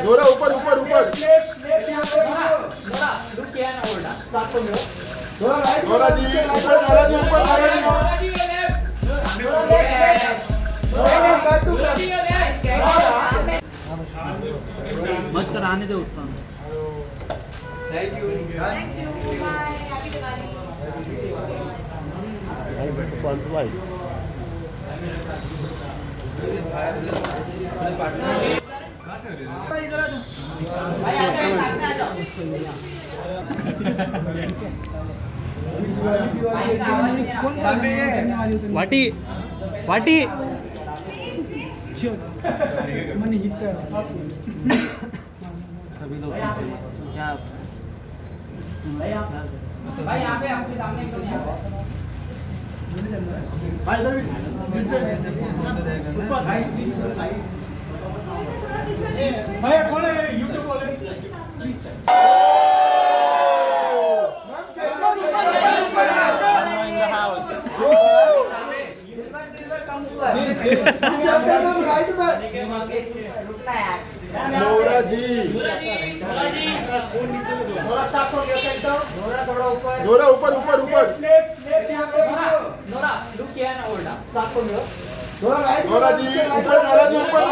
जोरा ऊपर ऊपर ऊपर जोरा जी ऊपर जोरा जी ऊपर मत कराने दो उसका। Thank you bye happy Diwali. वाटी वाटी सभी लोग क्या भाई यहाँ पे आपके सामने एकदम भाई इधर भी भाई कौन है YouTube वाले? जोरा जी जोरा ऊपर ऊपर ऊपर जोरा जी ऊपर जोरा जी ऊपर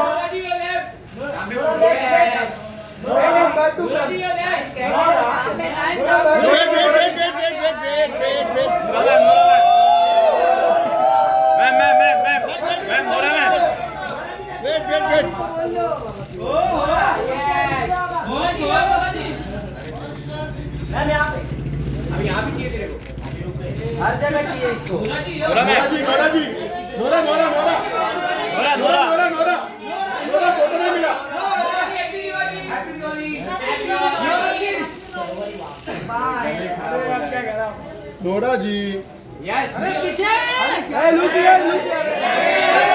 हर जगह चाहिए इसको। Nora ji Nora Nora Nora Nora Nora Nora Nora Nora photo नहीं मिला। नोरा जी यस पीछे लुक